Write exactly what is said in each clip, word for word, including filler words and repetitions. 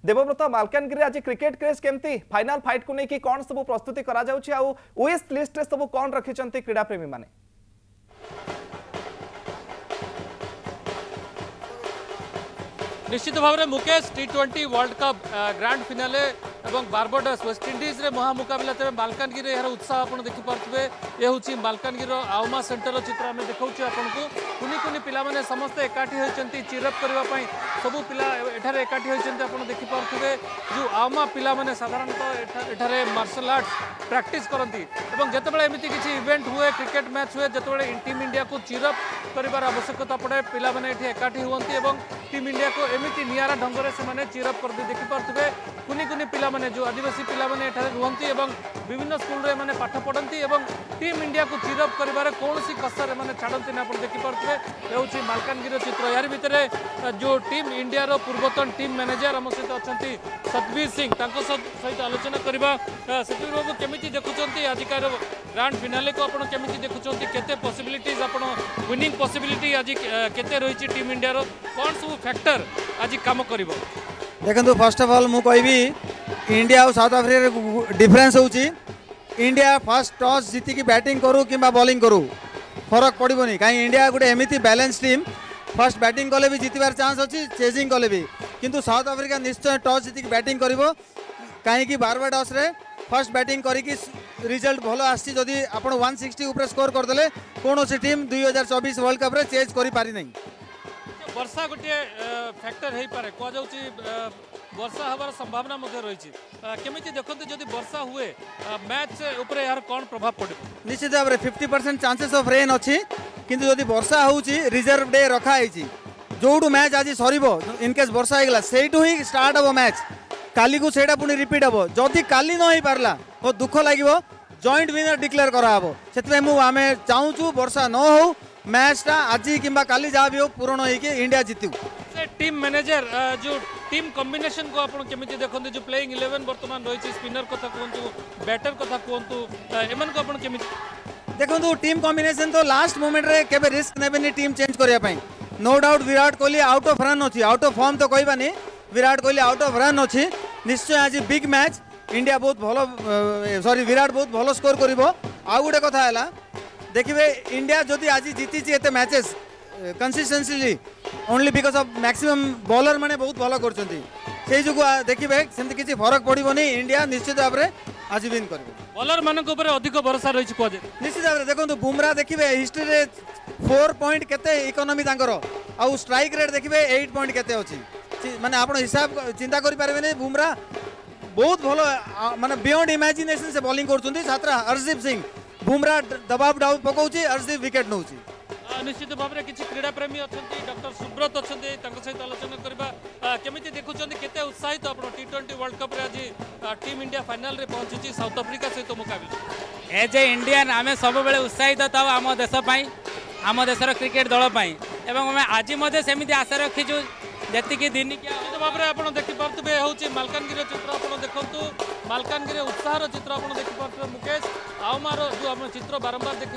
देवव्रत मालकानगिरी आज cricket craze केमती final fight को लेकिन कौन सब प्रस्तुति करा जाउछि आ विश लिस्ट रे सब कौन रखिचंती क्रीडा प्रेमी माने निश्चित भाव में Mukesh T twenty World Cup grand finale एवं बारबाडोस वेस्ट इंडीज रे महामुकाबला तेज मालकानगिरी यार उत्साह आप देखिपे ये हूँ मालकानगिरी आउमा सेंटर चित्र आम देखा आपन को कुनि कुनि पिला माने समस्ते एकाठी होती चिरअप करने सबू पिला एठारे एकाठी होती आप देखिपे जो आउमा पिला माने साधारणतः एठारे मार्शल आर्ट्स प्रैक्टिस करती जितेबाला एमती किसी इवेंट हुए क्रिकेट मैच हुए जितेबाला टीम इंडिया को चिरअप कर आवश्यकता पड़े पिला माने एठी एकाठी हुअंती एवं टीम इंडिया को एमती नियारा ढंग से चिरअप कर देखिपे कुनि कुनि पिला माने जो आदिवासी पिला माने एठारे रुहंती एवं विभिन्न स्कूल रे माने पाठ पढ़ती एवं टीम इंडिया को चिरअप करिबारे कोनोसी कसर माने छाड़ती ना आपण देखिपे हेउछि मालकानगिरी चित्र यार भितर जो टीम इंडिया रो पूर्वतन टीम मैनेजर आम सहित अच्छा सतबीर सिंह सहित आलोचना करवा सतबीर बाबू केमिति देखुचंती आजिकार ग्रांड फिनाले को आपण केमिति देखुचंती केते पॉसिबिलिटीज आपण विनिंग पॉसिबिलिटी आज केते रहिछि टीम इंडिया रो कोन सब फैक्टर आज काम करिवो देखो फर्स्ट ऑफ ऑल मु कहबी इंडिया और साउथ अफ्रीका डिफरेंस होची इंडिया फर्स्ट टॉस जीति की बैटिंग करू कि बॉलिंग करू फरक पड़ोनी कहीं इंडिया गोटे एमती बैलेंस टीम फर्स्ट बैटिंग कले भी जितबार चांस अच्छी चेजिंग कले भी किंतु साउथ अफ्रीका निश्चय टॉस जीति बैटिंग करिवो कहीं बारबाडोस रे फर्स्ट बैटिंग करिकी रिजल्ट भलो आसी जदि आपण वन सिक्सटी ऊपर स्कोर करदेले कौन सी टीम दुई हजार चौबीस वर्ल्ड कप रे चेज करि पारि नहीं वर्षा गोटे फैक्टर हो पारे कह वर्षा हबार संभावना रही केमिति देखते जदि वर्षा हुए मैच उपरे यार कौन प्रभाव पड़े निश्चित भाव में fifty percent chances of rain अच्छी किंतु जदि वर्षा होउची रिजर्व डे रखाई जोटू मैच आज सरीबो इनकेस वर्षा होगला सेठू ही स्टार्ट हम मैच काली को सेटा पुणी रिपीट हम जदि काली न हो पारला बहुत दुख लगे जॉइंट विनर डिक्लेयर कराबो से आम चाहूँ वर्षा न हो मैच टा आज कि काली जहाँ भी हो पूरण हो इंडिया जीतू टीम मैनेजर जो टीम कॉम्बिनेशन को आप केमिति देखते जो प्लेइंग इलेवन बर्तमान रही स्पिनर कथा कहतु बैटर कथा कहतु एमन को आप केमिति देखो टीम कॉम्बिनेशन तो लास्ट मोमेंट रे केबे रिस्क नेबेनी टीम चेंज करने no doubt Virat Kohli out of run अच्छी आउट ऑफ फॉर्म तो कहबानी Virat Kohli out of run अच्छी निश्चय आज बिग मैच इंडिया बहुत भलो सॉरी विराट बहुत भलो स्कोर करिवो आ गोटे कथा है देखिए इंडिया जदि आज जीती एते matches consistency only because of maximum bowler माने बहुत भलो करछंती से जो देखिए सेमती किसी फरक पड़ोनी इंडिया निश्चित भाव में आज विन कर बॉलर मान अधिक भरोसा रही कह निश्चित भाव में देखो बुमरा देखिए हिस्ट्री रे फोर पॉइंट केते इकोनॉमी तांकर आउ स्ट्राइक रेट देखिए एट पॉइंट केते अछि माने आपण हिसाब चिंता करि पारबे नै बुमरा बहुत भलो माने बियॉन्ड इमेजिनेशन से बॉलिंग करछंती छात्र हरदीप सिंह बुमरा दबाव डाउ पकाउची हरदीप विकेट नउची निश्चित भाव में किसी क्रीड़ा प्रेमी अच्छा डॉक्टर सुब्रत अच्छा सहित आलोचना करवा केमिति देखुंत केते उत्साहित आप टी ट्वेंटी वर्ल्ड कप रे आज टीम इंडिया फाइनल रे पहुंची साउथ अफ्रीका सहित मुकाबला एज ए इंडियन आम सब उत्साहित था आम देश आम देशर क्रिकेट दल एवं आज सेमती आशा रखीचु जी दिन निश्चित भाव में आप देखिपे हूँ मालकानगिरी चित्र आप देखु मालकानगिरी उत्साह चित्र आप देखिपे मुकेश आउमार जो आम चित्र बारंबार देखी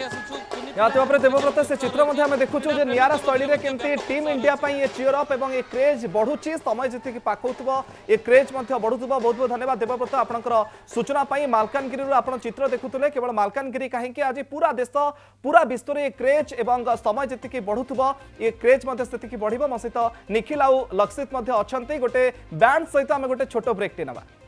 आसुँ देवव्रत से चित्र आम देखु नियारा शैली में केमती टीम इंडिया ये चियर अप और ये क्रेज बढ़ुची समय जी पाखुव ये क्रेज बढ़ुव बहुत बहुत धन्यवाद देवव्रत आपंकर सूचना मालकानगिरी आप चित्र देखुले केवल मालकानगिरी कहीं आज पूरा देश पूरा विश्व में ये क्रेज और समय जी बढ़ुव ये क्रेज बढ़ मो सहित निखिल आउ लक्षित अच्छा गोटे बैंड सहित आम गोटे छोट ब्रेक टे ना।